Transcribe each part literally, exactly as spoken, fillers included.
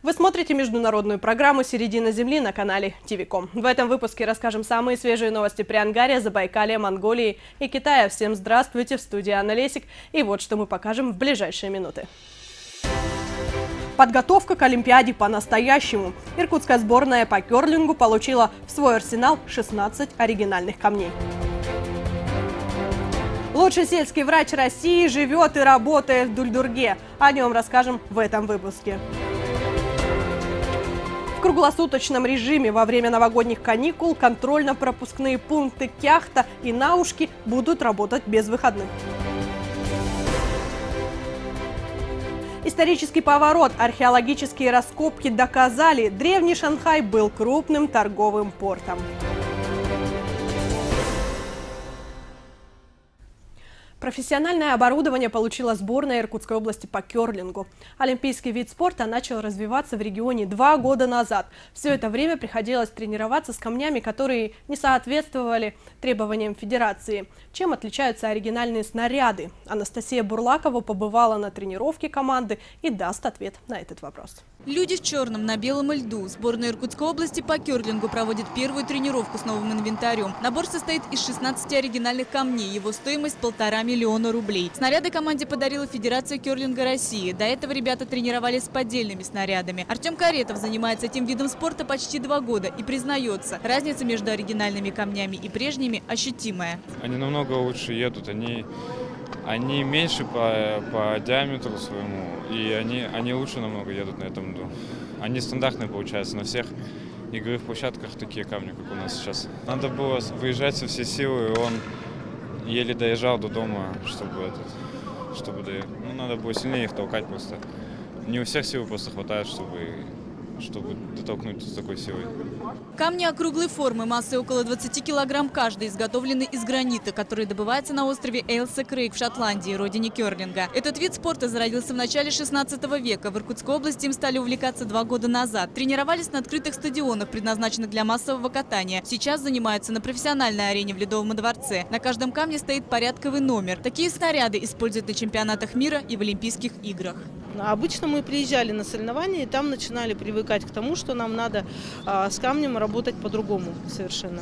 Вы смотрите международную программу «Середина Земли» на канале ТВКом. В этом выпуске расскажем самые свежие новости Приангария, Забайкалья, Монголии и Китая. Всем здравствуйте, в студии Анна Лесик. И вот что мы покажем в ближайшие минуты. Подготовка к Олимпиаде по-настоящему. Иркутская сборная по керлингу получила в свой арсенал шестнадцать оригинальных камней. Лучший сельский врач России живет и работает в Дульдурге. О нем расскажем в этом выпуске. В круглосуточном режиме во время новогодних каникул контрольно-пропускные пункты Кяхта и Наушки будут работать без выходных. Исторический поворот. Археологические раскопки доказали, древний Шанхай был крупным торговым портом. Профессиональное оборудование получила сборная Иркутской области по керлингу. Олимпийский вид спорта начал развиваться в регионе два года назад. Все это время приходилось тренироваться с камнями, которые не соответствовали требованиям федерации. Чем отличаются оригинальные снаряды? Анастасия Бурлакова побывала на тренировке команды и даст ответ на этот вопрос. Люди в черном на белом льду. Сборная Иркутской области по керлингу проводит первую тренировку с новым инвентарем. Набор состоит из шестнадцати оригинальных камней. Его стоимость полтора миллиона рублей. Снаряды команде подарила Федерация керлинга России. До этого ребята тренировались с поддельными снарядами. Артем Каретов занимается этим видом спорта почти два года и признается, разница между оригинальными камнями и прежними ощутимая. Они намного лучше едут, они, они меньше по, по диаметру своему, и они, они лучше намного едут на этом льду. Они стандартные, получается, на всех игровых площадках такие камни, как у нас сейчас. Надо было выезжать со всей силы, и он еле доезжал до дома, чтобы, этот, чтобы доехать. Ну, надо было сильнее их толкать просто. Не у всех сил просто хватает, чтобы, чтобы дотолкнуть с такой силой. Камни округлой формы, массой около двадцати килограмм каждый, изготовлены из гранита, который добывается на острове Эйлсе Крейг в Шотландии, родине керлинга. Этот вид спорта зародился в начале шестнадцатого века. В Иркутской области им стали увлекаться два года назад. Тренировались на открытых стадионах, предназначенных для массового катания. Сейчас занимаются на профессиональной арене в Ледовом дворце. На каждом камне стоит порядковый номер. Такие снаряды используют на чемпионатах мира и в Олимпийских играх. Обычно мы приезжали на соревнования и там начинали привыкать к тому, что нам надо а, с камнем работать по-другому совершенно.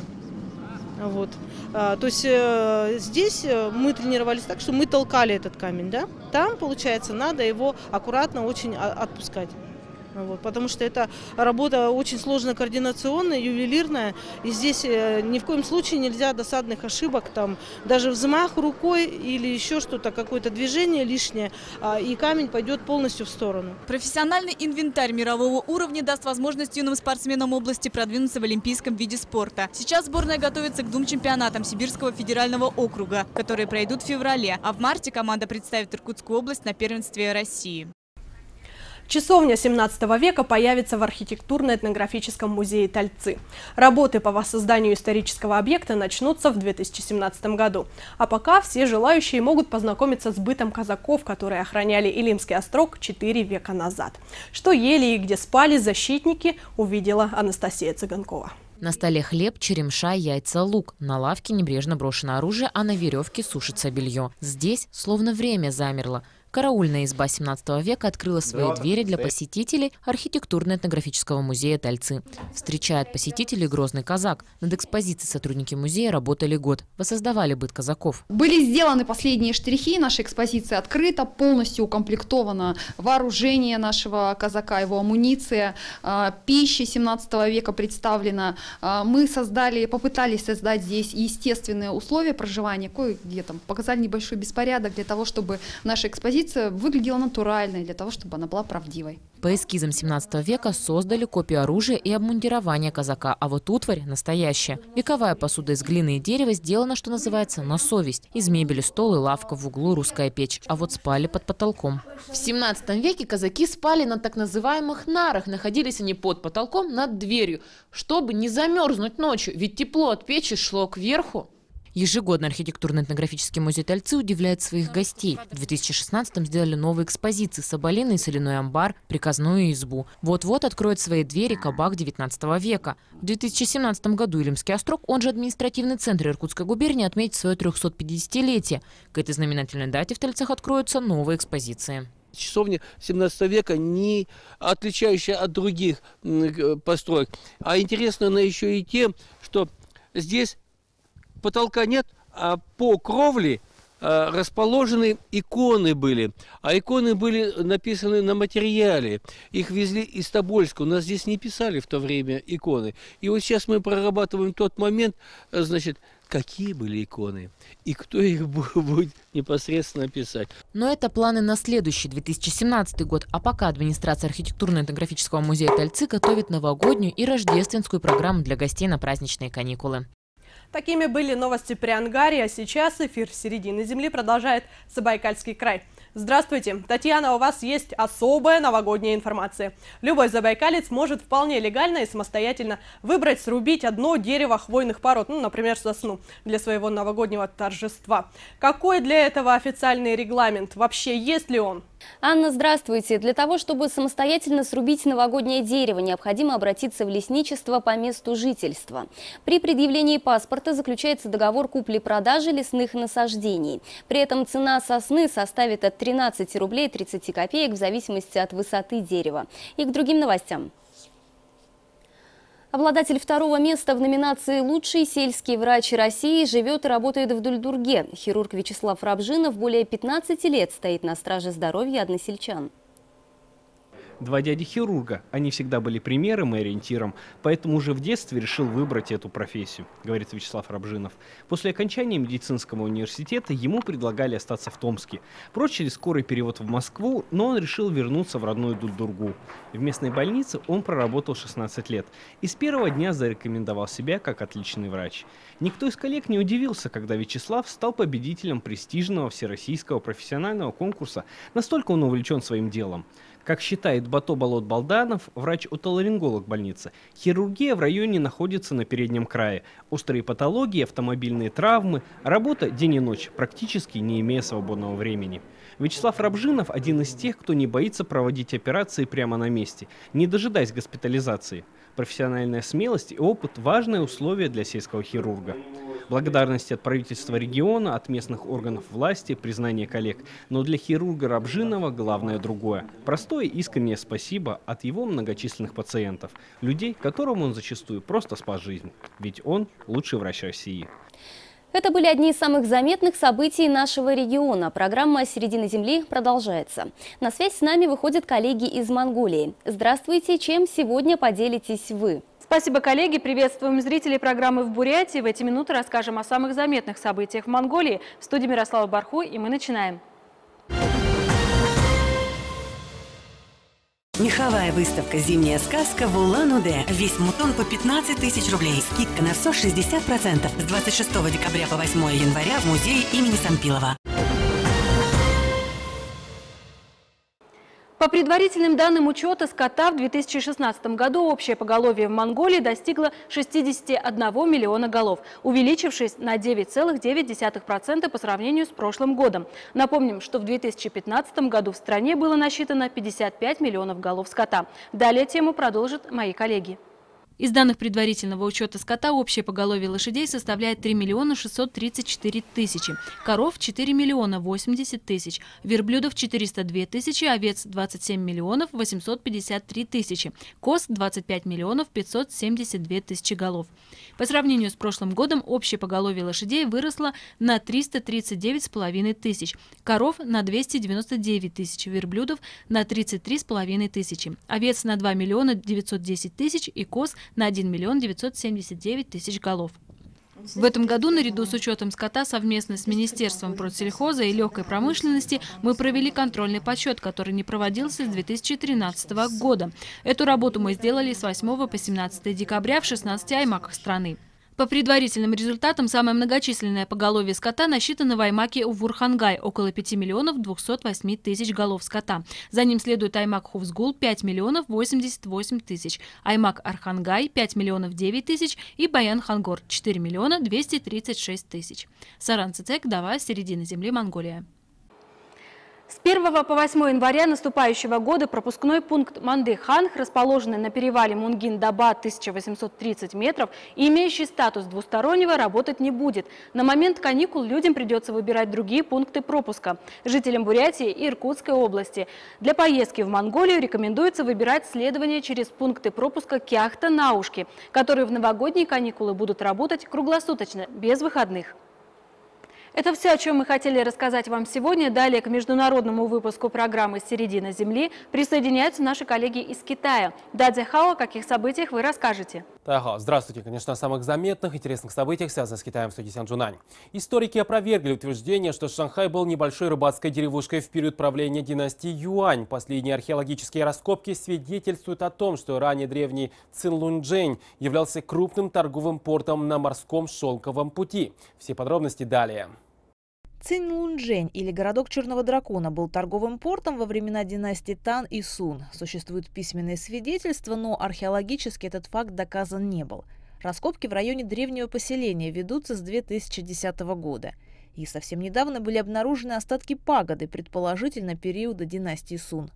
Вот. А, то есть э, здесь мы тренировались так, что мы толкали этот камень, да? Там, получается, надо его аккуратно очень отпускать. Вот, потому что это работа очень сложная, координационная, ювелирная. И здесь э, ни в коем случае нельзя досадных ошибок, там, даже взмах рукой или еще что-то, какое-то движение лишнее, э, и камень пойдет полностью в сторону. Профессиональный инвентарь мирового уровня даст возможность юным спортсменам области продвинуться в олимпийском виде спорта. Сейчас сборная готовится к двум чемпионатам Сибирского федерального округа, которые пройдут в феврале, а в марте команда представит Иркутскую область на первенстве России. Часовня семнадцатого века появится в архитектурно-этнографическом музее Тальцы. Работы по воссозданию исторического объекта начнутся в две тысячи семнадцатом году. А пока все желающие могут познакомиться с бытом казаков, которые охраняли Илимский острог четыре века назад. Что ели и где спали защитники, увидела Анастасия Цыганкова. На столе хлеб, черемша, яйца, лук. На лавке небрежно брошено оружие, а на веревке сушится белье. Здесь словно время замерло. Караульная изба семнадцатого века открыла свои двери для посетителей архитектурно-этнографического музея Тальцы. Встречает посетителей грозный казак. Над экспозицией сотрудники музея работали год. Воссоздавали быт казаков. Были сделаны последние штрихи. Наша экспозиция открыта, полностью укомплектовано вооружение нашего казака, его амуниция. Пища семнадцатого века представлена. Мы создали, попытались создать здесь естественные условия проживания. Кое-где там показали небольшой беспорядок для того, чтобы наша экспозиция выглядела натуральной, для того, чтобы она была правдивой. По эскизам семнадцатого века создали копию оружия и обмундирования казака, а вот утварь настоящая. Вековая посуда из глины и дерева сделана, что называется, на совесть. Из мебели стол и лавка, в углу русская печь, а вот спали под потолком. В семнадцатом веке казаки спали на так называемых нарах. Находились они под потолком над дверью, чтобы не замерзнуть ночью, ведь тепло от печи шло кверху. Ежегодно архитектурно-этнографический музей Тальцы удивляет своих гостей. В две тысячи шестнадцатом сделали новые экспозиции: соболиный и соляной амбар, приказную избу. Вот-вот откроет свои двери кабак девятнадцатого века. В две тысячи семнадцатом году Илимский острог, он же административный центр Иркутской губернии, отметит свое трехсотпятидесятилетие. К этой знаменательной дате в Тальцах откроются новые экспозиции. Часовня семнадцатого века, не отличающая от других построек. А интересно она еще и тем, что здесь потолка нет, а по кровле расположены иконы были. А иконы были написаны на материале. Их везли из Тобольска. У нас здесь не писали в то время иконы. И вот сейчас мы прорабатываем тот момент, значит, какие были иконы и кто их будет непосредственно писать. Но это планы на следующий две тысячи семнадцатый год. А пока администрация архитектурно-этнографического музея Тальцы готовит новогоднюю и рождественскую программу для гостей на праздничные каникулы. Такими были новости при Ангаре, а сейчас эфир «Середины земли» продолжает Забайкальский край. Здравствуйте, Татьяна, у вас есть особая новогодняя информация. Любой забайкалец может вполне легально и самостоятельно выбрать, срубить одно дерево хвойных пород, ну, например, сосну, для своего новогоднего торжества. Какой для этого официальный регламент? Вообще, есть ли он? Анна, здравствуйте. Для того, чтобы самостоятельно срубить новогоднее дерево, необходимо обратиться в лесничество по месту жительства. При предъявлении паспорта заключается договор купли-продажи лесных насаждений. При этом цена сосны составит от тринадцати рублей тридцати копеек в зависимости от высоты дерева. И к другим новостям. Обладатель второго места в номинации «Лучший сельский врач России» живет и работает в Дульдурге. Хирург Вячеслав Рабжинов более пятнадцати лет стоит на страже здоровья односельчан. Два дяди-хирурга, они всегда были примером и ориентиром, поэтому уже в детстве решил выбрать эту профессию, говорит Вячеслав Рабжинов. После окончания медицинского университета ему предлагали остаться в Томске. Прочили скорый перевод в Москву, но он решил вернуться в родную Дульдургу. В местной больнице он проработал шестнадцать лет и с первого дня зарекомендовал себя как отличный врач. Никто из коллег не удивился, когда Вячеслав стал победителем престижного всероссийского профессионального конкурса. Настолько он увлечен своим делом. Как считает Бато Болот Балданов, врач-отоларинголог больницы, хирургия в районе находится на переднем крае. Острые патологии, автомобильные травмы, работа день и ночь, практически не имея свободного времени. Вячеслав Рабжинов – один из тех, кто не боится проводить операции прямо на месте, не дожидаясь госпитализации. Профессиональная смелость и опыт – важное условие для сельского хирурга. Благодарность от правительства региона, от местных органов власти, признание коллег. Но для хирурга Рабжинова главное другое. Простое искреннее спасибо от его многочисленных пациентов. Людей, которым он зачастую просто спас жизнь. Ведь он лучший врач России. Это были одни из самых заметных событий нашего региона. Программа «Середина земли» продолжается. На связь с нами выходят коллеги из Монголии. Здравствуйте, чем сегодня поделитесь вы? Спасибо, коллеги. Приветствуем зрителей программы «В Бурятии». В эти минуты расскажем о самых заметных событиях в Монголии. В студии Мирослава Барху, и мы начинаем. Меховая выставка «Зимняя сказка» в Улан-Удэ. Весь мутон по пятнадцать тысяч рублей. Скидка на все шестьдесят процентов. С двадцать шестого декабря по восьмое января в музее имени Сампилова. По предварительным данным учета скота в две тысячи шестнадцатом году общее поголовье в Монголии достигло шестидесяти одного миллиона голов, увеличившись на девять целых девять десятых процента по сравнению с прошлым годом. Напомним, что в две тысячи пятнадцатом году в стране было насчитано пятьдесят пять миллионов голов скота. Далее тему продолжат мои коллеги. Из данных предварительного учета скота общее поголовье лошадей составляет три миллиона шестьсот тридцать четыре тысячи, коров – четыре миллиона восемьдесят тысяч, верблюдов – четыреста две тысячи, овец – двадцать семь миллионов восемьсот пятьдесят три тысячи, коз – двадцать пять миллионов пятьсот семьдесят две тысячи голов. По сравнению с прошлым годом общее поголовье лошадей выросло на триста тридцать девять с половиной тысяч, коров – на двести девяносто девять тысяч, верблюдов – на тридцать три с половиной тысячи, овец – на два миллиона девятьсот десять тысяч и коз – на один миллион девятьсот семьдесят девять тысяч голов. В этом году, наряду с учетом скота, совместно с Министерством продсельхоза и легкой промышленности мы провели контрольный подсчет, который не проводился с две тысячи тринадцатого года. Эту работу мы сделали с восьмого по семнадцатое декабря в шестнадцати аймаках страны. По предварительным результатам, самое многочисленное поголовье скота насчитано в аймаке Увурхангай – около пяти миллионов двухсот восьми тысяч голов скота. За ним следует аймак Хувсгул – пять миллионов восемьдесят восемь тысяч, аймак Архангай – пять миллионов девять тысяч и Баян-Хангор – четыре миллиона двести тридцать шесть тысяч. Саран Цицек, Дава, «Середина земли», Монголия. С первого по восьмое января наступающего года пропускной пункт Манды-Ханг, расположенный на перевале Мунгин-Даба тысяча восемьсот тридцать метров и имеющий статус двустороннего, работать не будет. На момент каникул людям придется выбирать другие пункты пропуска. Жителям Бурятии и Иркутской области для поездки в Монголию рекомендуется выбирать следование через пункты пропуска Кяхта-Наушки, которые в новогодние каникулы будут работать круглосуточно, без выходных. Это все, о чем мы хотели рассказать вам сегодня. Далее к международному выпуску программы «Середина Земли» присоединяются наши коллеги из Китая. Дадзе Хао, о каких событиях вы расскажете? Здравствуйте. Конечно, о самых заметных, интересных событиях, связанных с Китаем в студии Сян Джунань. Историки опровергли утверждение, что Шанхай был небольшой рыбацкой деревушкой в период правления династии Юань. Последние археологические раскопки свидетельствуют о том, что ранее древний Цинлунчжэнь являлся крупным торговым портом на морском шелковом пути. Все подробности далее. Цинлунчжэнь, или городок Черного дракона, был торговым портом во времена династий Тан и Сун. Существуют письменные свидетельства, но археологически этот факт доказан не был. Раскопки в районе древнего поселения ведутся с две тысячи десятого года. И совсем недавно были обнаружены остатки пагоды, предположительно периода династии Сун.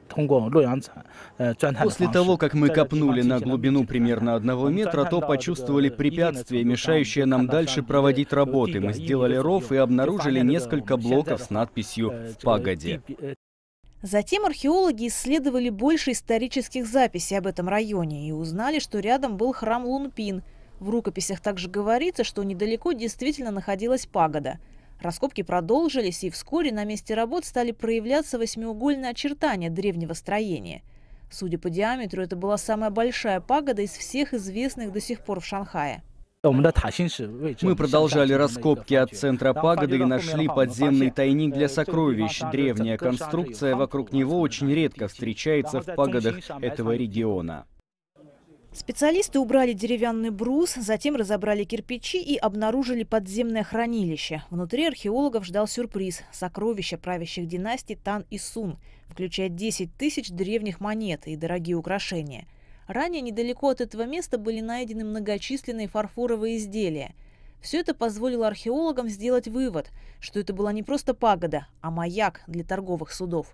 После того, как мы копнули на глубину примерно одного метра, то почувствовали препятствие, мешающее нам дальше проводить работы. Мы сделали ров и обнаружили несколько блоков с надписью «В пагоде». Затем археологи исследовали больше исторических записей об этом районе и узнали, что рядом был храм Лунпин. В рукописях также говорится, что недалеко действительно находилась пагода. Раскопки продолжились, и вскоре на месте работ стали проявляться восьмиугольные очертания древнего строения. Судя по диаметру, это была самая большая пагода из всех известных до сих пор в Шанхае. Мы продолжали раскопки от центра пагоды и нашли подземный тайник для сокровищ. Древняя конструкция вокруг него очень редко встречается в пагодах этого региона. Специалисты убрали деревянный брус, затем разобрали кирпичи и обнаружили подземное хранилище. Внутри археологов ждал сюрприз – сокровища правящих династий Тан и Сун, включая десять тысяч древних монет и дорогие украшения. Ранее недалеко от этого места были найдены многочисленные фарфоровые изделия. Все это позволило археологам сделать вывод, что это была не просто пагода, а маяк для торговых судов.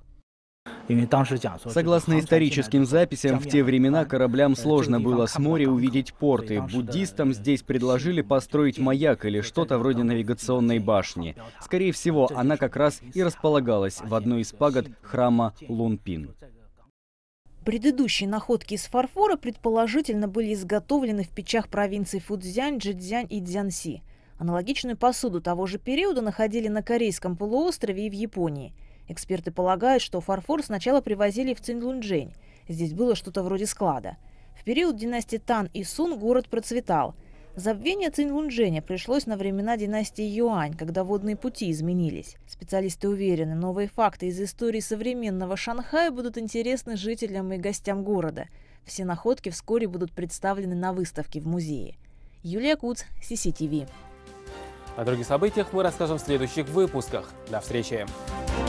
Согласно историческим записям, в те времена кораблям сложно было с моря увидеть порты. Буддистам здесь предложили построить маяк или что-то вроде навигационной башни. Скорее всего, она как раз и располагалась в одной из пагод храма Лунпин. Предыдущие находки из фарфора предположительно были изготовлены в печах провинций Фуцзянь, Чжэцзянь и Цзянси. Аналогичную посуду того же периода находили на Корейском полуострове и в Японии. Эксперты полагают, что фарфор сначала привозили в Цинлунчжэнь. Здесь было что-то вроде склада. В период династии Тан и Сун город процветал. Забвение Цинлунчжэня пришлось на времена династии Юань, когда водные пути изменились. Специалисты уверены, новые факты из истории современного Шанхая будут интересны жителям и гостям города. Все находки вскоре будут представлены на выставке в музее. Юлия Куц, Си Си Ти Ви. О других событиях мы расскажем в следующих выпусках. До встречи!